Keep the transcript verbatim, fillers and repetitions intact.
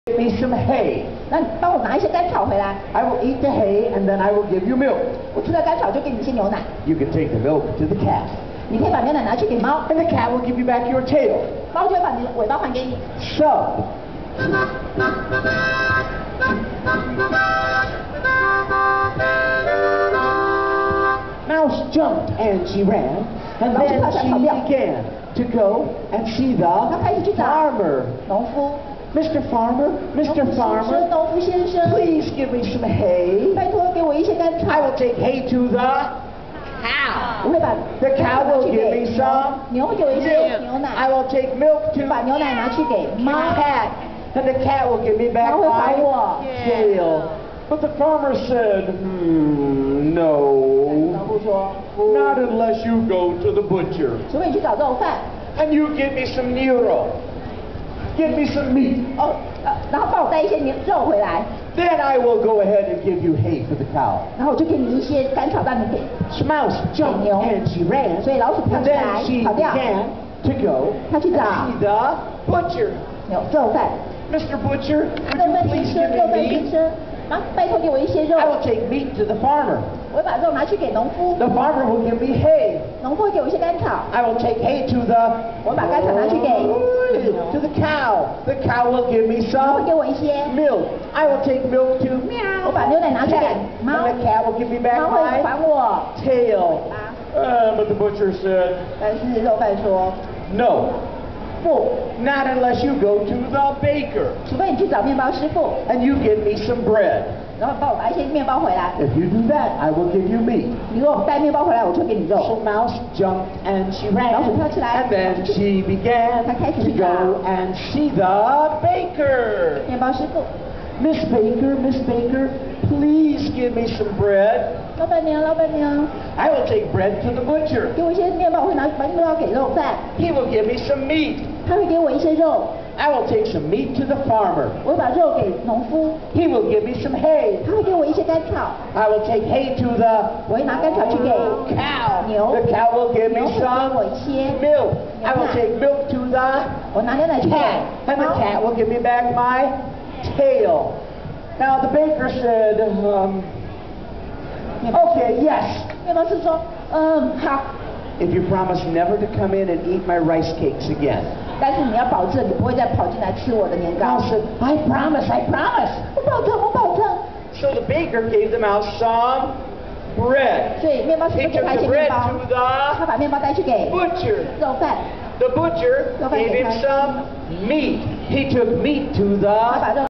Give me some hay. 那你帮我拿一些甘草回来。 I will eat the hay and then I will give you milk. 我吃了甘草就给你一些牛奶。 You can take the milk to the cat. 你可以把牛奶拿去给猫， And the cat will give you back your tail. 猫就会把你的尾巴还给你。 So, Mouse jumped and she ran, and then she began to go and see the farmer. 农夫 Mister Farmer, Mister Farmer, 农夫先生， please give me some hay. 拜托给我一些甘草。 I will take hay to the cow. 我会把 The cow will give me some 牛会给我一些牛 milk. 奶。 I will take milk to 把牛奶拿去给猫。 cat, and the cat will give me back 猫会还 my 我。 tail. But the farmer said, hmm, no, 农夫说， not unless you go to the butcher 除非你去找肉贩。 and you give me some neuro, give me some meat. 哦，呃，然后帮我带一些牛肉回来， Then I will go ahead and give you hay for the cow. 然后我就给你一些甘草让你给。 So Mouse jumped 牛。 and she ran, 所以老鼠跳 and 起来 then she 跑掉， began to go 它去 and 找 see the butcher. 牛肉贩。 Mister Butcher, 肉 would you 贩先 please 生， give 肉 me 贩先 meat? 生，啊，拜托给我一些肉， I will take meat to the farmer. 我会把肉拿去给农夫， The farmer will give me hay. 农夫会给我一些甘草， I will take hay to the 我把甘草拿去给 to the cow. The cow will give me 牛会给 some 我一些， milk. I will take milk to 我把牛奶拿去给 cat, 猫， and the cat will give me back 猫会还 my 我 tail. 啊。 Uh, but the butcher said, 但是肉贩说， no, not unless you go to the baker 除非你去找面包师傅， and you give me some bread. 然后帮我拿一些面包回来。 If you do that, I will give you meat. 你如果带面包回来，我就给你 So 肉。 Mouse jumped and she ran, 老鼠跳起来， and then she began 她开始 to 去找 go and see the baker. 面包师傅， Miss Baker, Miss Baker, please give me some bread. 老板娘，老板娘， I will take bread to the butcher. 给我一些面包，我会拿把面包给肉贩， He will give me some meat. 他会给我一些肉， I will take some meat to the farmer. 我会把肉给农夫， He will give me some hay. 他会给我一些甘草， I will take hay to the 我会拿甘草去给 cow. 牛， The cow will give 牛 me 会给 some 我一些 milk. I will take milk to the 我拿牛奶去给 cat, and the 猫， cat will give me back my tail. Now the baker said, um, okay, yes, 面包师说，嗯，好， if you promise never to come in and eat my rice cakes again. 但是你要保证你不会再跑进来吃我的年糕 Mouse。said, I promise, I promise. 我保证，我保证。 So the baker gave the mouse some bread. 所以面包师 He 傅给 took 他一 the 些面 bread 包， to 他 the 把面包带去给 butcher. 肉贩， The butcher Go back gave him and- some meat. He took meat to 他把 the 肉